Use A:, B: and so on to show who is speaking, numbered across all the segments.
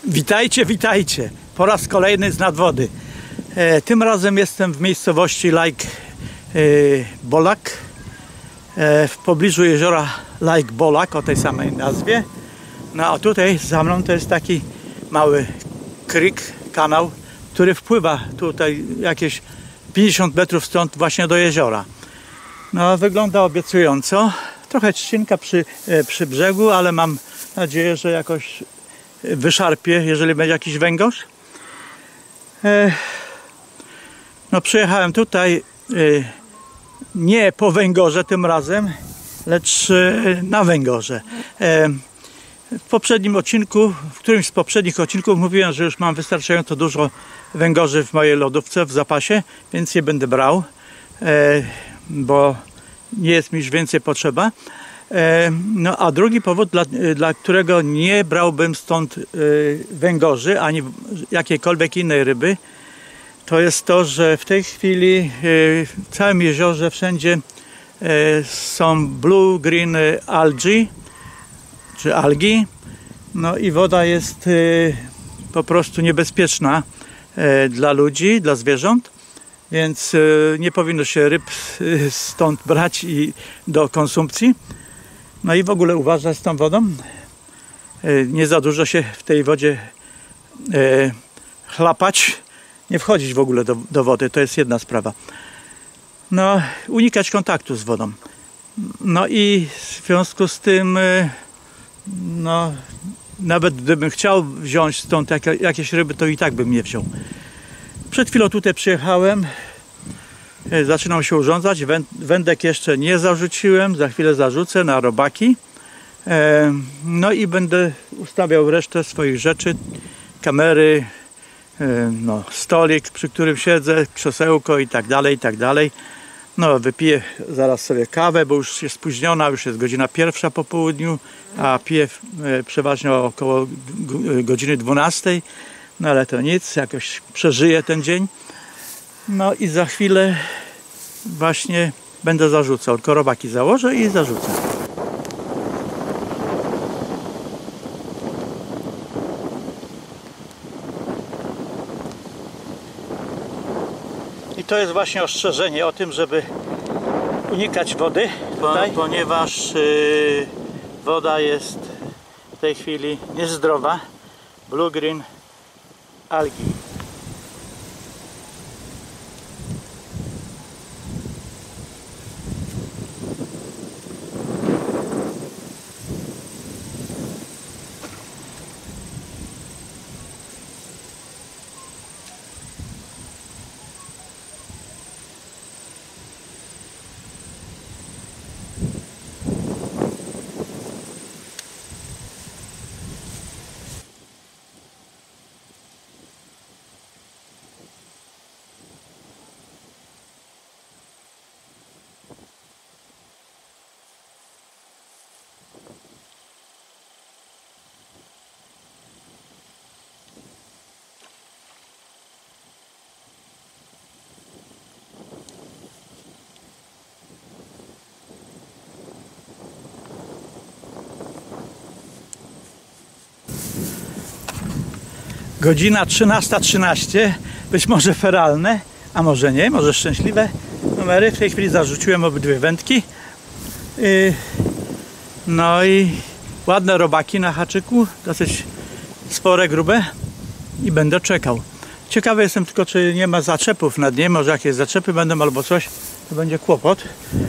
A: Witajcie, witajcie! Po raz kolejny z nadwody. Tym razem jestem w miejscowości Lake Bolak, w pobliżu jeziora Lake Bolak o tej samej nazwie. No a tutaj za mną to jest taki mały creek, kanał, który wpływa tutaj jakieś 50 metrów stąd właśnie do jeziora. No, wygląda obiecująco. Trochę trzcinka przy brzegu, ale mam nadzieję, że jakoś wyszarpie, jeżeli będzie jakiś węgorz. No, przyjechałem tutaj nie po węgorze tym razem, lecz na węgorze. W poprzednim odcinku, w którymś z poprzednich odcinków mówiłem, że już mam wystarczająco dużo węgorzy w mojej lodówce w zapasie, więc je będę brał, bo nie jest mi już więcej potrzeba. No a drugi powód, dla którego nie brałbym stąd węgorzy ani jakiejkolwiek innej ryby, to jest to, że w tej chwili w całym jeziorze wszędzie są blue green algae czy algi, no i woda jest po prostu niebezpieczna dla ludzi, dla zwierząt, więc nie powinno się ryb stąd brać i do konsumpcji. No i w ogóle uważać z tą wodą. Nie za dużo się w tej wodzie chlapać, nie wchodzić w ogóle do wody, to jest jedna sprawa. No, unikać kontaktu z wodą. No i w związku z tym, no, nawet gdybym chciał wziąć stąd jakieś ryby, to i tak bym nie wziął. Przed chwilą tutaj przyjechałem, zaczynam się urządzać, wędek jeszcze nie zarzuciłem, za chwilę zarzucę na robaki. No i będę ustawiał resztę swoich rzeczy, kamery, no, stolik, przy którym siedzę, krzesełko i tak dalej, i tak dalej. No, wypiję zaraz sobie kawę, bo już jest spóźniona, już jest godzina 1 po południu, a piję przeważnie około godziny 12. No ale to nic, jakoś przeżyję ten dzień. No i za chwilę właśnie będę zarzucał, tylko robaki założę i zarzucę. I to jest właśnie ostrzeżenie o tym, żeby unikać wody, ponieważ woda jest w tej chwili niezdrowa. Blue green algi. Godzina 13:13, być może feralne, a może nie, może szczęśliwe numery. W tej chwili zarzuciłem obydwie wędki. No i ładne robaki na haczyku, dosyć spore, grube i będę czekał. Ciekawy jestem tylko, czy nie ma zaczepów na dnie, może jakieś zaczepy będą albo coś, to będzie kłopot.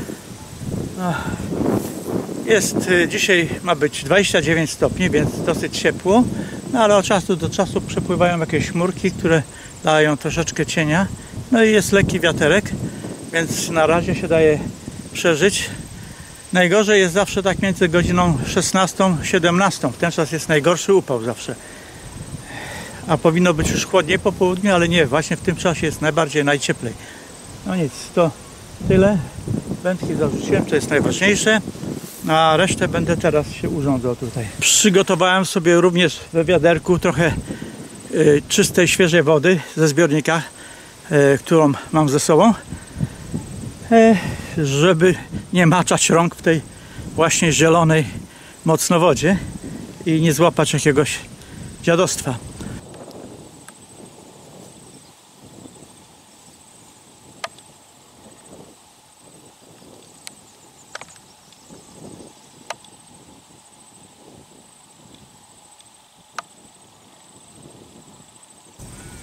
A: Dzisiaj ma być 29 stopni, więc dosyć ciepło. No ale od czasu do czasu przepływają jakieś chmurki, które dają troszeczkę cienia. No i jest lekki wiaterek, więc na razie się daje przeżyć. Najgorzej jest zawsze tak między godziną 16 a 17. W ten czas jest najgorszy upał zawsze. A powinno być już chłodniej po południu, ale nie, właśnie w tym czasie jest najcieplej. No nic, to tyle. Wędki zarzuciłem, to jest najważniejsze. A resztę będę teraz się urządzał tutaj. Przygotowałem sobie również we wiaderku trochę czystej, świeżej wody ze zbiornika, którą mam ze sobą, żeby nie maczać rąk w tej właśnie zielonej mocno wodzie i nie złapać jakiegoś dziadostwa.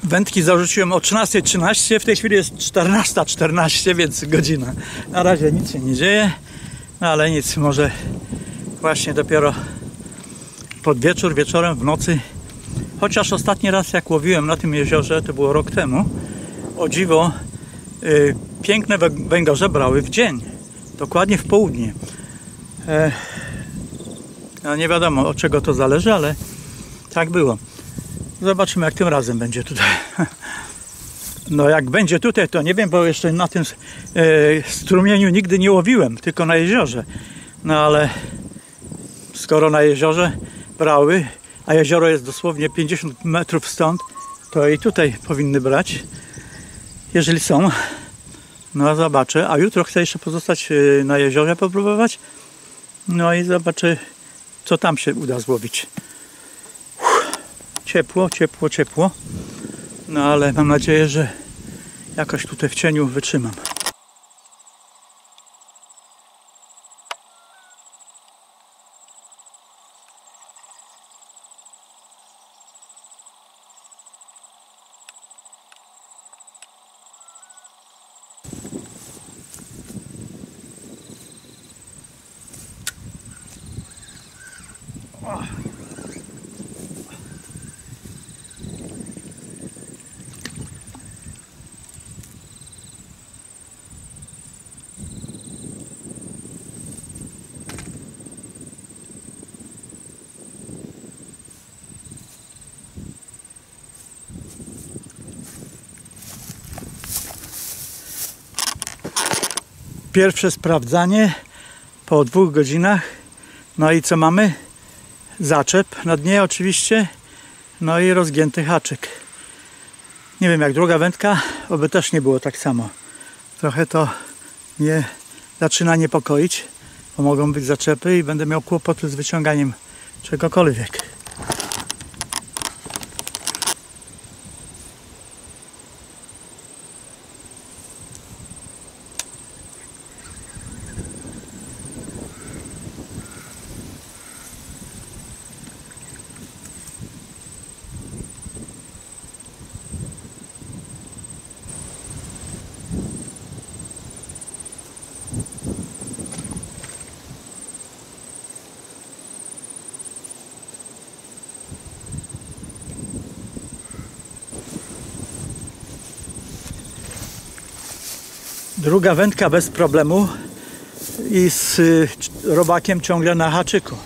A: Wędki zarzuciłem o 13:13, w tej chwili jest 14:14, więc godzina. Na razie nic się nie dzieje, no ale nic, może właśnie dopiero pod wieczór, wieczorem, w nocy. Chociaż ostatni raz jak łowiłem na tym jeziorze, to było rok temu, o dziwo, piękne węgorze brały w dzień, dokładnie w południe. No nie wiadomo od czego to zależy, ale tak było. Zobaczymy jak tym razem będzie tutaj. No jak będzie tutaj to nie wiem, bo jeszcze na tym strumieniu nigdy nie łowiłem, tylko na jeziorze. No ale skoro na jeziorze brały, a jezioro jest dosłownie 50 metrów stąd, to i tutaj powinny brać, jeżeli są. No zobaczę, a jutro chcę jeszcze pozostać na jeziorze, popróbować. No i zobaczę, co tam się uda złowić. Ciepło, ciepło, ciepło. No ale mam nadzieję, że jakoś tutaj w cieniu wytrzymam. Pierwsze sprawdzanie po 2 godzinach. No i co mamy? Zaczep na dnie oczywiście. No i rozgięty haczyk. Nie wiem jak druga wędka, oby też nie było tak samo. Trochę to mnie zaczyna niepokoić, bo mogą być zaczepy i będę miał kłopoty z wyciąganiem czegokolwiek. Druga wędka bez problemu i z robakiem ciągle na haczyku.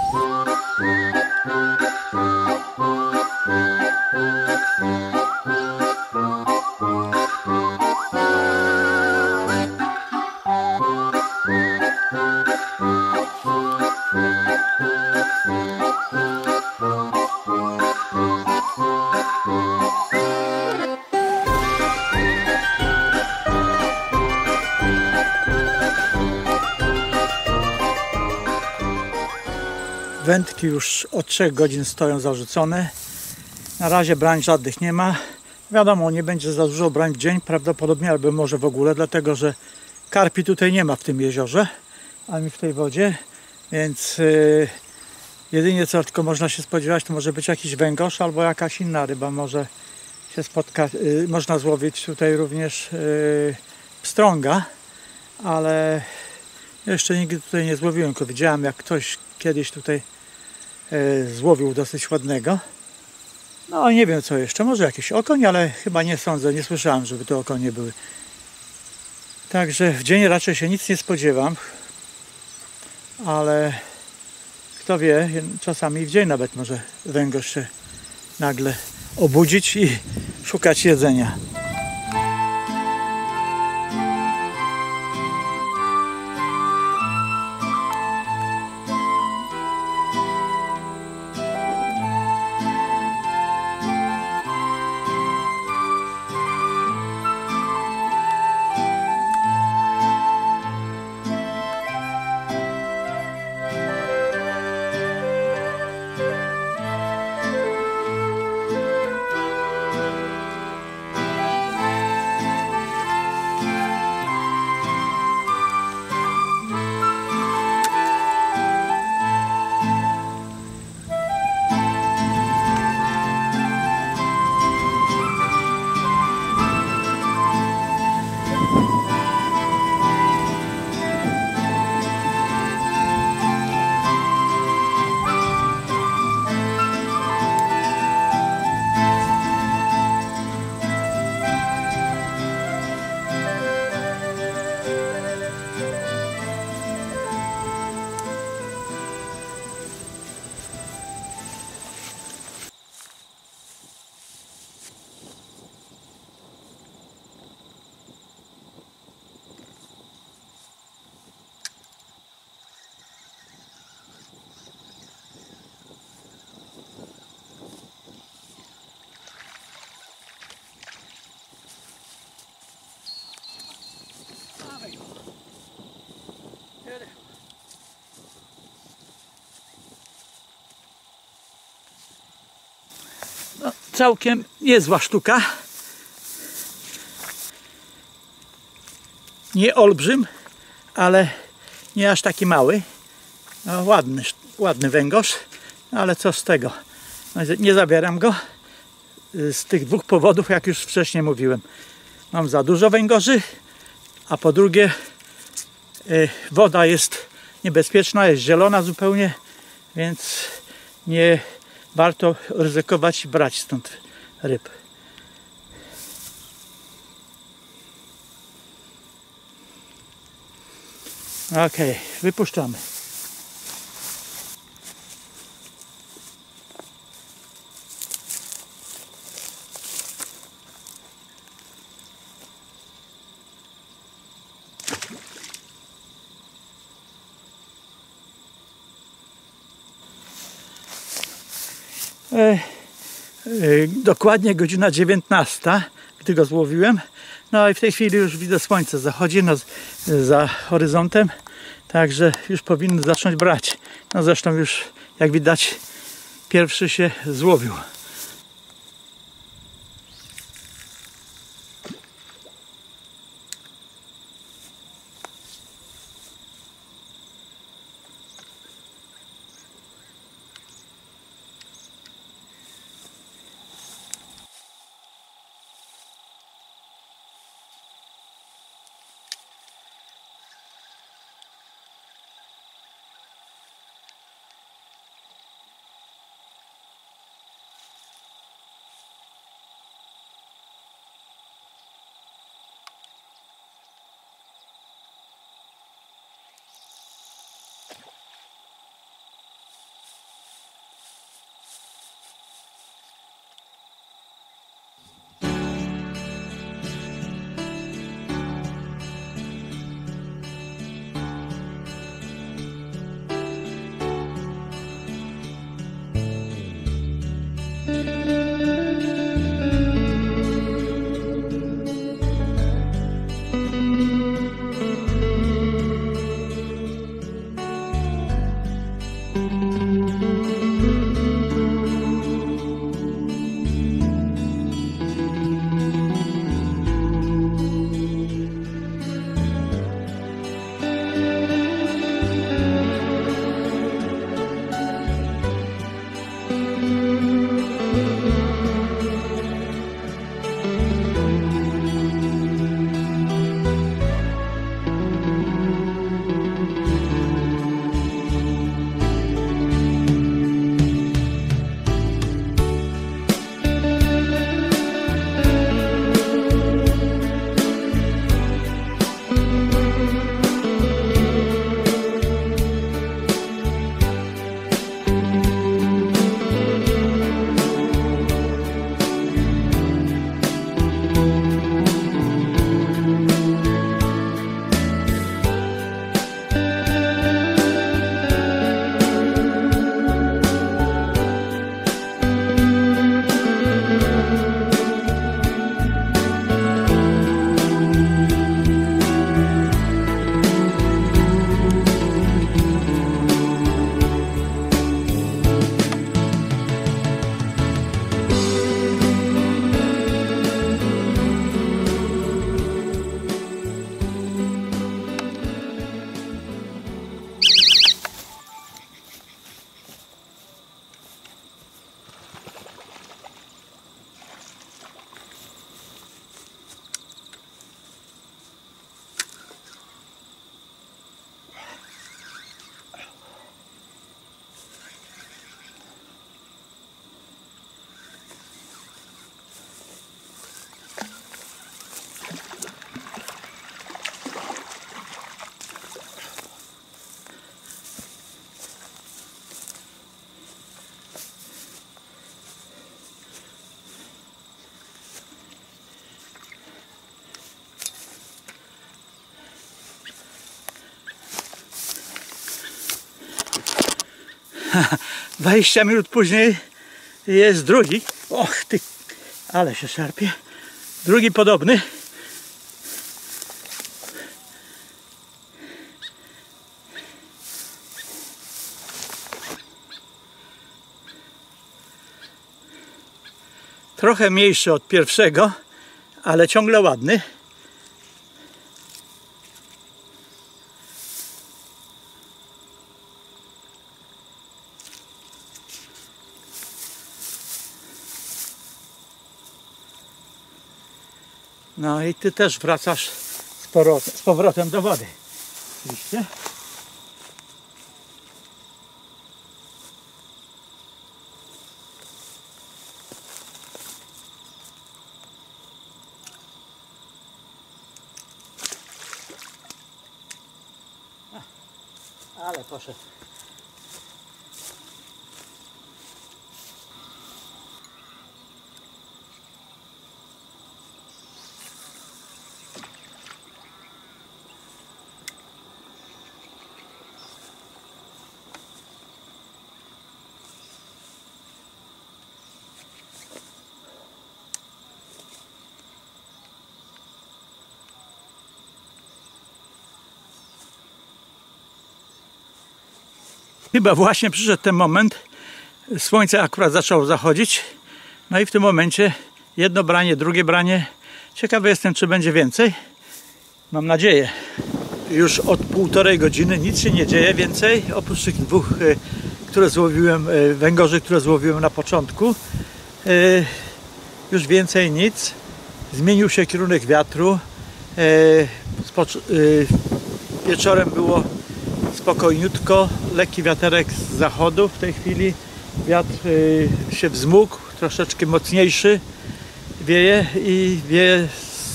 A: Wędki już od 3 godzin stoją zarzucone. Na razie brań żadnych nie ma. Wiadomo, nie będzie za dużo brań w dzień, prawdopodobnie, albo może w ogóle, dlatego że karpi tutaj nie ma w tym jeziorze, ani w tej wodzie, więc jedynie co tylko można się spodziewać, to może być jakiś węgorz albo jakaś inna ryba może się spotkać. Można złowić tutaj również pstrąga, ale jeszcze nigdy tutaj nie złowiłem, tylko widziałem jak ktoś kiedyś tutaj złowił dosyć ładnego. No nie wiem co jeszcze, może jakiś okoń, ale chyba nie sądzę, nie słyszałem, żeby to okonie były. Także w dzień raczej się nic nie spodziewam, ale kto wie, czasami w dzień nawet może węgorz się nagle obudzić i szukać jedzenia. całkiem niezła sztuka. Nie olbrzym, ale nie aż taki mały. No, ładny węgorz, ale co z tego? No, nie zabieram go z tych dwóch powodów, jak już wcześniej mówiłem. Mam za dużo węgorzy, a po drugie woda jest niebezpieczna, jest zielona zupełnie, więc nie warto ryzykować i brać stąd ryb. Ok, wypuszczamy. Dokładnie godzina 19, gdy go złowiłem. No i w tej chwili już widzę, słońce zachodzi za horyzontem, także już powinny zacząć brać. No zresztą już, jak widać, pierwszy się złowił. Ha, 20 minut później jest drugi. Och ty, ale się szarpie. Drugi podobny. Trochę mniejszy od pierwszego, ale ciągle ładny. No i ty też wracasz z powrotem do wody. Oczywiście. Ale poszedł. Chyba właśnie przyszedł ten moment, słońce akurat zaczęło zachodzić, no i w tym momencie jedno branie, drugie branie. Ciekawy jestem, czy będzie więcej. Mam nadzieję. Już od 1,5 godziny nic się nie dzieje więcej, oprócz tych dwóch, które złowiłem, węgorzy, które złowiłem na początku. Już więcej nic. Zmienił się kierunek wiatru. Wieczorem było spokojniutko, lekki wiaterek z zachodu. W tej chwili wiatr się wzmógł, troszeczkę mocniejszy wieje i wieje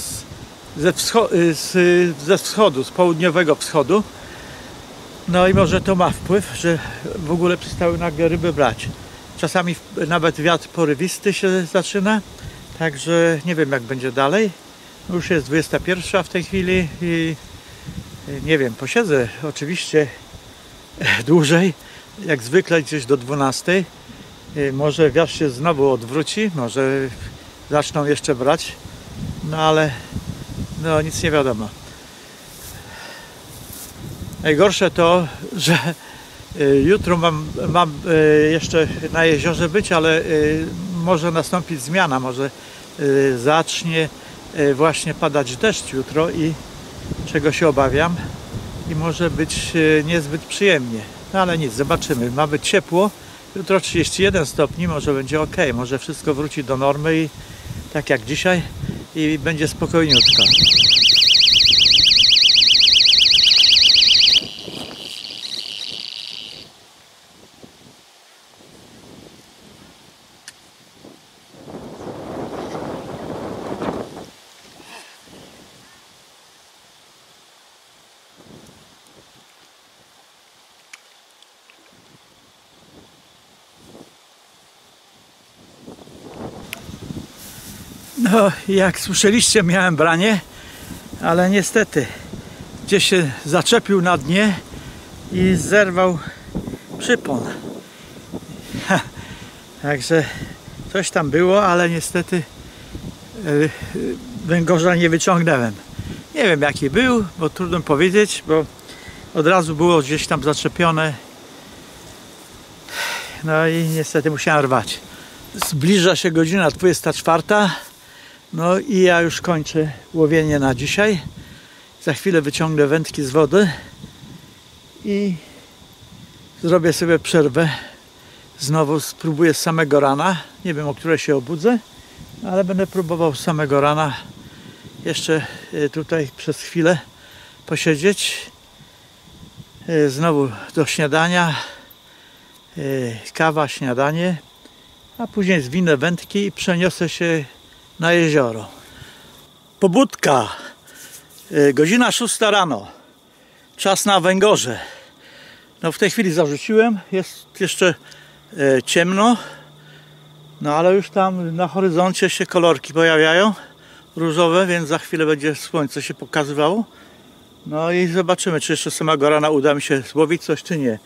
A: ze wschodu, z południowego wschodu. No i może to ma wpływ, że w ogóle przestały nagle ryby brać. Czasami nawet wiatr porywisty się zaczyna, także nie wiem, jak będzie dalej. Już jest 21 w tej chwili i nie wiem, posiedzę oczywiście dłużej, jak zwykle gdzieś do 12. Może wiatr się znowu odwróci, może zaczną jeszcze brać, no ale no nic nie wiadomo. Najgorsze to, że jutro mam jeszcze na jeziorze być, ale może nastąpić zmiana, może zacznie właśnie padać deszcz jutro i czego się obawiam i może być niezbyt przyjemnie. No ale nic, zobaczymy. Ma być ciepło. Jutro 31 stopni, może będzie ok. Może wszystko wróci do normy i tak jak dzisiaj i będzie spokojniutko. No, jak słyszeliście, miałem branie, ale niestety gdzieś się zaczepił na dnie i zerwał przypon. Także coś tam było, ale niestety węgorza nie wyciągnąłem. Nie wiem, jaki był, bo trudno powiedzieć, bo od razu było gdzieś tam zaczepione. No i niestety musiałem rwać. Zbliża się godzina 24. No i ja już kończę łowienie na dzisiaj. Za chwilę wyciągnę wędki z wody i zrobię sobie przerwę. Znowu spróbuję z samego rana. Nie wiem, o której się obudzę, ale będę próbował z samego rana jeszcze tutaj przez chwilę posiedzieć. Znowu do śniadania. Kawa, śniadanie, a później zwinę wędki i przeniosę się na jezioro. Pobudka. Godzina 6 rano. Czas na węgorze. No w tej chwili zarzuciłem. Jest jeszcze ciemno. No ale już tam na horyzoncie się kolorki pojawiają. Różowe, więc za chwilę będzie słońce się pokazywało. No i zobaczymy, czy jeszcze samego rana uda mi się złowić coś, czy nie.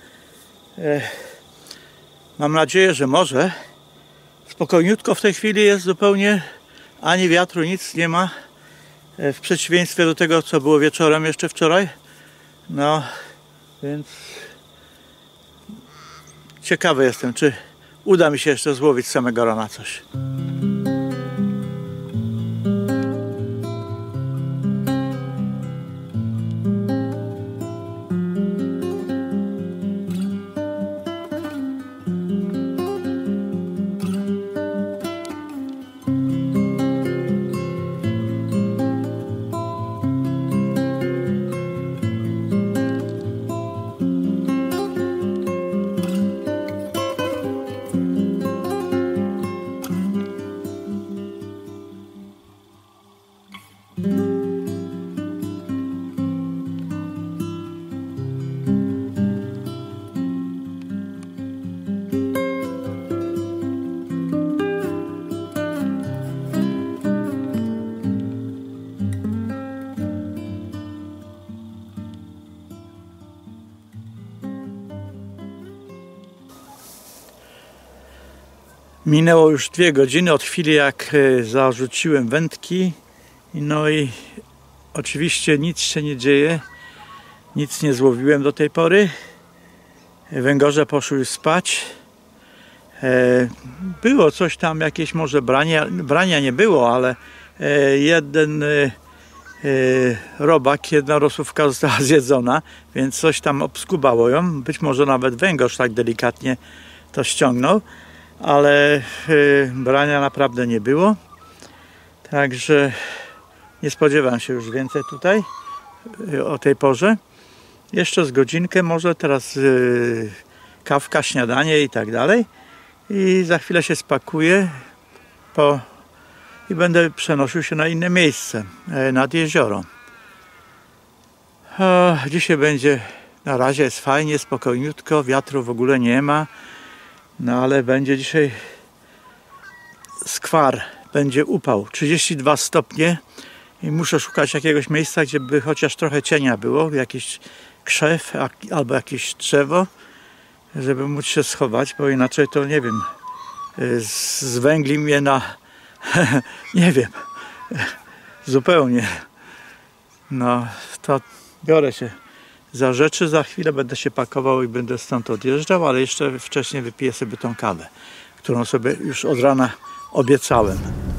A: Mam nadzieję, że może. Spokojniutko w tej chwili jest zupełnie. Ani wiatru, nic nie ma. W przeciwieństwie do tego, co było wieczorem jeszcze wczoraj. No, więc ciekawy jestem, czy uda mi się jeszcze złowić z samego rana coś. Minęło już 2 godziny od chwili, jak zarzuciłem wędki. No i oczywiście nic się nie dzieje. Nic nie złowiłem do tej pory. Węgorze poszły już spać. Było coś tam, jakieś może brania nie było, ale jeden robak, jedna rosówka została zjedzona, więc coś tam obskubało ją. Być może nawet węgorz tak delikatnie to ściągnął, ale brania naprawdę nie było. Także nie spodziewam się już więcej tutaj o tej porze. Jeszcze z godzinkę może, teraz kawka, śniadanie i tak dalej. I za chwilę się spakuję i będę przenosił się na inne miejsce, nad jezioro. Dzisiaj będzie, na razie jest fajnie, spokojniutko, wiatru w ogóle nie ma. No ale będzie dzisiaj skwar, będzie upał, 32 stopnie i muszę szukać jakiegoś miejsca, gdzie by chociaż trochę cienia było, jakiś krzew albo jakieś drzewo, żeby móc się schować, bo inaczej to nie wiem, zwęgli mnie na nie wiem, zupełnie. No to biorę się za rzeczy, za chwilę będę się pakował i będę stąd odjeżdżał, ale jeszcze wcześniej wypiję sobie tą kawę, którą sobie już od rana obiecałem.